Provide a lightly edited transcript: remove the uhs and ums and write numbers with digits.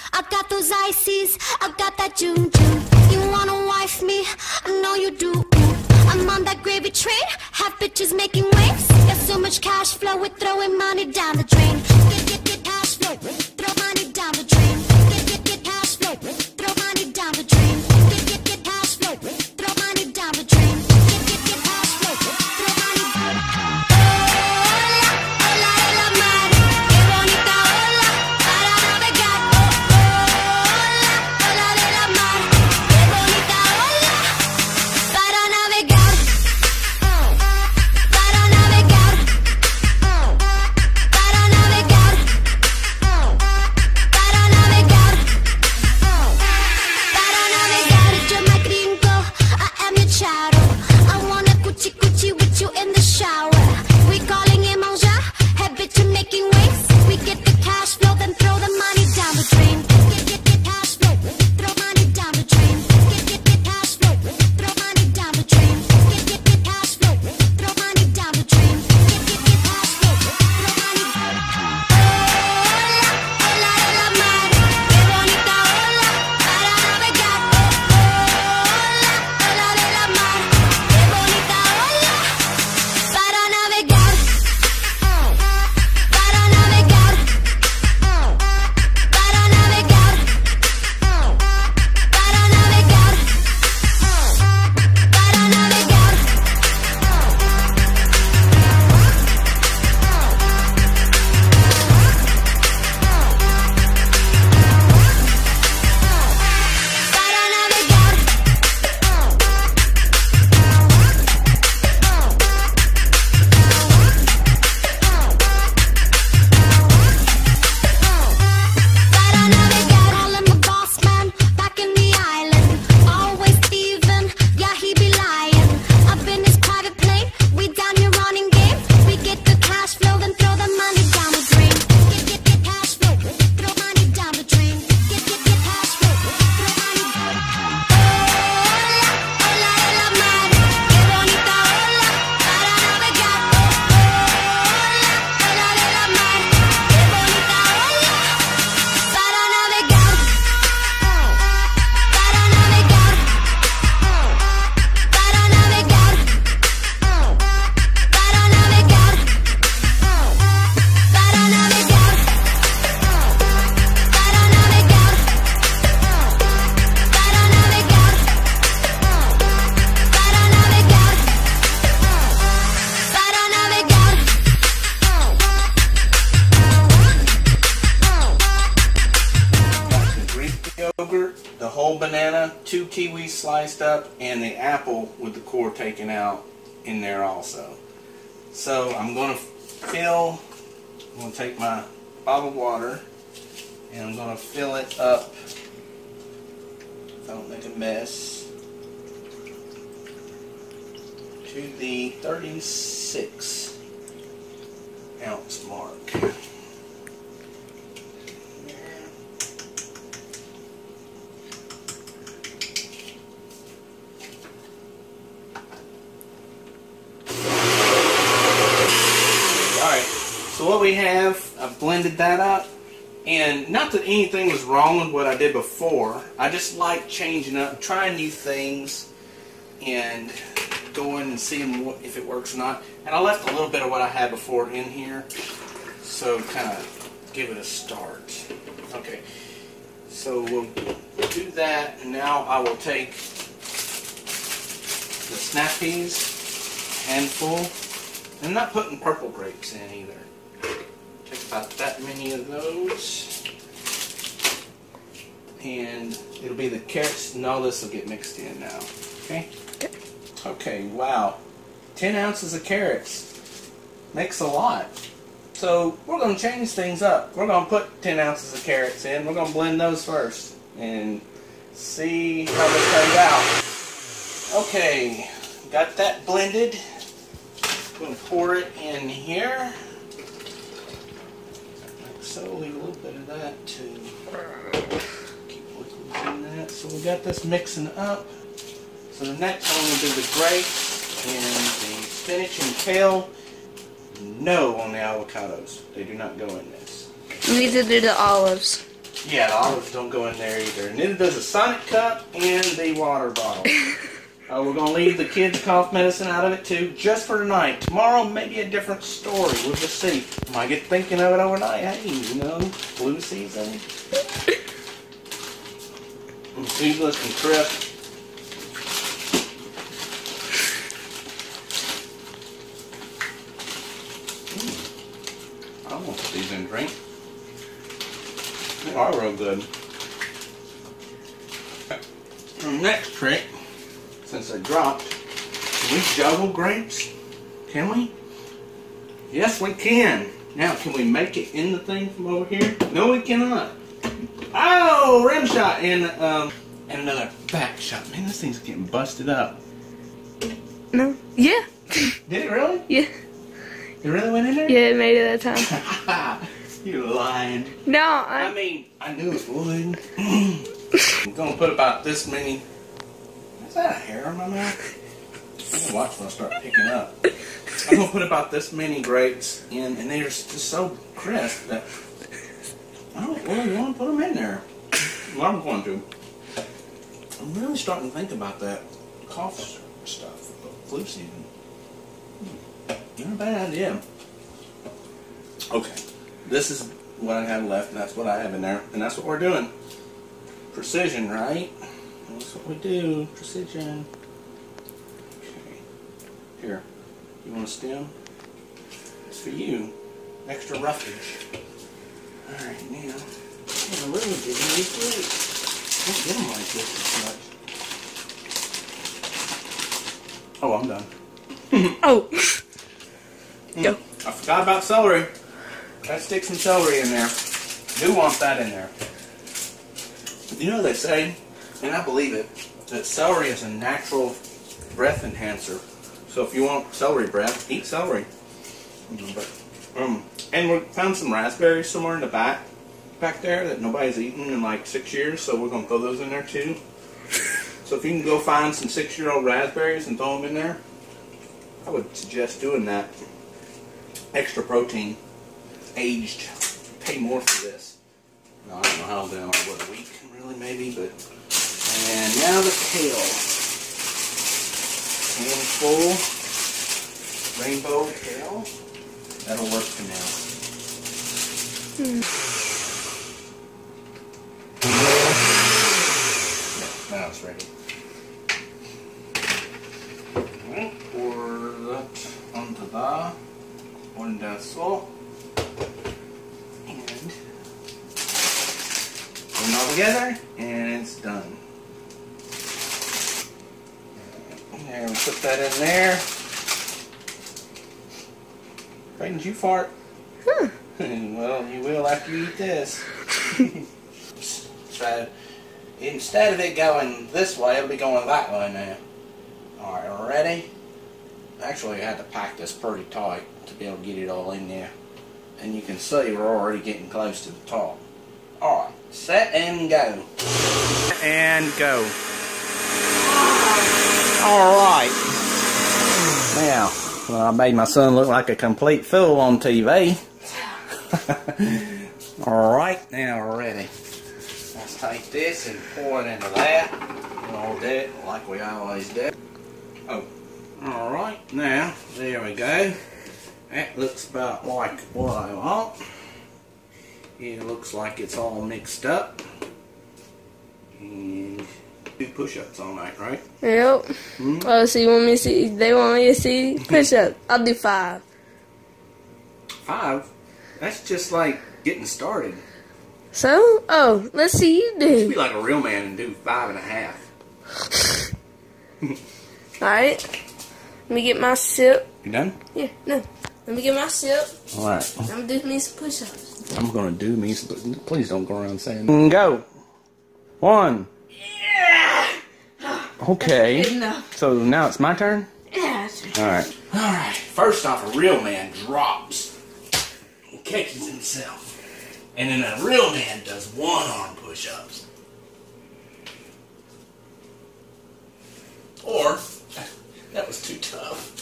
I got those ices, I got that June June. You wanna wife me? I know you do. I'm on that gravy train, have bitches making waves. Got so much cash flow, we're throwing money down the drain. Get cash flow, throw money down the drain. Get cash flow, throw money down the drain. Get cash flow, throw money down the drain. Get cash flow, throw money down the drain. Hola, hola de la mar, qué bonita ola para navegar. Hola, hola de la mar, qué bonita ola para navegar. Para navegar. Para navegar. Para navegar. Para navegar. You're my gringo, I am your chattel. I wanna coochie coochie with you in the shower. We calling it manger, head bitch you're making waves. We get the cash flow, then throw the money down the drain. Get cash flow, throw money down the drain. Get cash flow, throw money down the drain. Get cash flow, throw money down the drain. Get cash flow, throw money down the drain. Hola, hola de la mar, qué bonita ola para navegar. Hola, hola de la mar, qué bonita ola para navegar. Para navegar. Para navegar. Para navegar. Para navegar. Para navegar. Para navegar. Calling my boss man back in the island. Always thieving, yeah he be lying. Up in his private plane, we down here running game. We get the cash flow, then throw the money down the drain. Get cash flow, throw money down the drain. Get cash flow, throw money down the drain. Hola, hola de la mar, qué bonita ola para navegar. Hola, hola de la mar, qué bonita ola para navegar. Para navegar. Para navegar. Para navegar. Para navegar. Para navegar. Para navegar. Para navegar. Para navegar. The Greek yogurt, the whole banana, 2 kiwis sliced up, and the apple with the core taken out in there also. So I'm going to take my bottled water and I'm going to fill it up, if I don't make a mess, to the 36 ounce mark. Alright, so what we have, I've blended that up, and not that anything was wrong with what I did before, I just like changing up, trying new things, and going and seeing if it works or not. And I left a little bit of what I had before in here, so kind of give it a start. Okay, so we'll do that, and now I will take the snap peas, handful. I'm not putting purple grapes in either. Take about that many of those. And it'll be the carrots, and all this will get mixed in now. Okay? Okay, wow. 10 ounces of carrots. Makes a lot. So we're going to change things up. We're going to put 10 ounces of carrots in. We're going to blend those first and see how this turns out. Okay, got that blended. Going to pour it in here. Like so, leave a little bit of that to keep liquids in that. So we got this mixing up. So the next one will be the grapes and the spinach and kale. No on the avocados. They do not go in this. Neither do the olives. Yeah, the olives don't go in there either. And neither does the Sonic cup and the water bottle. We're going to leave the kids' cough medicine out of it too, just for tonight. Tomorrow, maybe a different story. We'll just see. Might get thinking of it overnight. Hey, you know, flu season. Seedless and crisp. I want to put these in drink. They are real good. Our next trick, since they dropped, can we juggle grapes? Can we? Yes, we can. Now, can we make it in the thing from over here? No, we cannot. Oh, rim shot and another back shot. Man, this thing's getting busted up. No. Yeah. Did it really? Yeah. It really went in there? Yeah, it made it that time. You lied. No, I mean, I knew it would. I'm gonna put about this many. Is that a hair in my mouth? I'm gonna watch when I start picking up. I'm gonna put about this many grapes in, and they're just so crisp that I don't really want to put them in there. Well, I'm going to. I'm really starting to think about that cough stuff, flu season. Not a bad idea. Okay, this is what I have left, and that's what I have in there, and that's what we're doing. Precision, right? That's what we do. Precision. Okay. Here. You want a stem? It's for you. Extra roughage. Alright, now. I'm really digging these grapes. Don't get them like this as much. Oh, I'm done. oh. Go. I forgot about celery. Gotta stick some celery in there. Do want that in there. You know they say, and I believe it, that celery is a natural breath enhancer. So if you want celery breath, eat celery. And we found some raspberries somewhere in the back there that nobody's eaten in like 6 years, so we're gonna throw those in there too. So if you can go find some 6-year-old raspberries and throw them in there, I would suggest doing that. Extra protein, aged, pay more for this. No, I don't know how they are, what, a week really maybe, but. And now the kale. Handful, rainbow kale. That'll work for now. Yeah, now it's ready. Alright, pour that onto the one so. And put them all together, and it's done. And we put that in there. Right, did you fart? Huh. Well, you will after you eat this. So, instead of it going this way, it'll be going that way now. Alright, ready? Actually, I had to pack this pretty tight to be able to get it all in there. And you can see we're already getting close to the top. Alright, set and go. And go. Alright. Now, well, I made my son look like a complete fool on TV. Alright, now we're ready. Let's take this and pour it into that. We'll do it like we always do. Oh. Alright, now, there we go. That looks about like what I want. It looks like it's all mixed up. And do push-ups all night, right? Yep. Oh, so you want me to see? They want me to see push-ups. I'll do 5. 5? That's just like getting started. So? Oh, let's see you You should be do. like a real man and do 5.5. Alright. Let me get my sip. You done? Yeah, no. Let me get my sip. Alright. I'm gonna do me some push-ups. I'm gonna do me some, please don't go around saying go. 1. Okay. Good enough. So now it's my turn? Yeah. Alright. Alright. First off, a real man drops and catches himself. And then a real man does 1-arm push-ups. Or, that was too tough.